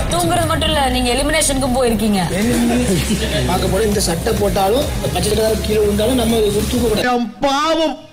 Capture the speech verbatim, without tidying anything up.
தூங்குறது மட்டும் இல்ல, நீங்க எலிமினேஷனுக்கும் போயிருக்கீங்க. பார்க்க போல இந்த சட்டை போட்டாலும் பச்சை சட்டை கீழே விழுந்தாலும் நம்ம தூக்க கூடாது. பாவம்